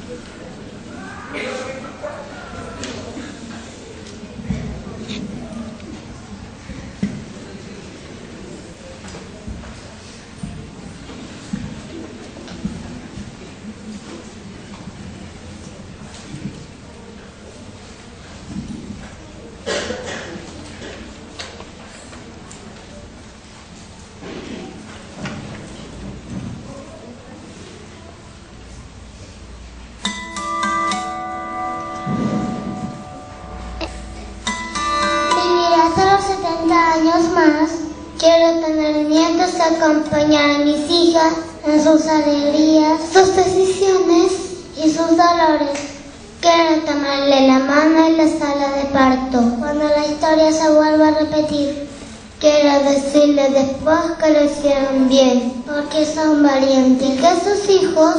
Más, quiero tener nietos que acompañar a mis hijas en sus alegrías, sus decisiones y sus dolores. Quiero tomarle la mano en la sala de parto cuando la historia se vuelva a repetir. Quiero decirle después que lo hicieron bien, porque son valientes y que sus hijos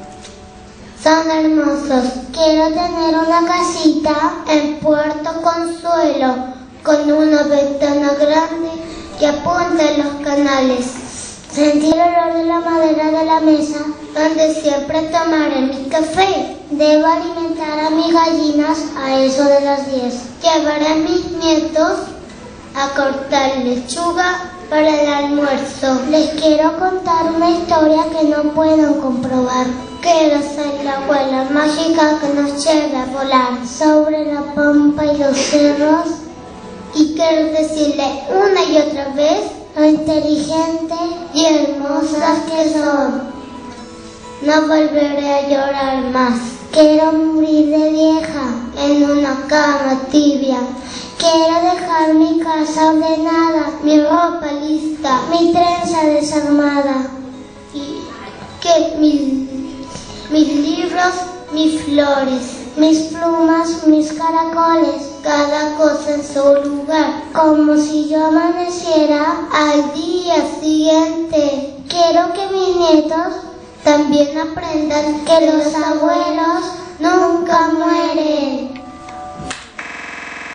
son hermosos. Quiero tener una casita en Puerto Consuelo con una ventana grande que apunte en los canales. Sentir el olor de la madera de la mesa donde siempre tomaré mi café. Debo alimentar a mis gallinas a eso de las 10. Llevaré a mis nietos a cortar lechuga para el almuerzo. Les quiero contar una historia que no puedo comprobar. Quiero ser la abuela mágica que nos lleve a volar sobre la pampa y los cerros. Y quiero decirle una y otra vez lo inteligentes y hermosas que son. No volveré a llorar más. Quiero morir de vieja en una cama tibia. Quiero dejar mi casa ordenada, mi ropa lista, mi trenza desarmada. Y que mis libros, mis flores, mis plumas, mis caracoles, cada cosa en su lugar, como si yo amaneciera al día siguiente. Quiero que mis nietos también aprendan que los abuelos nunca mueren.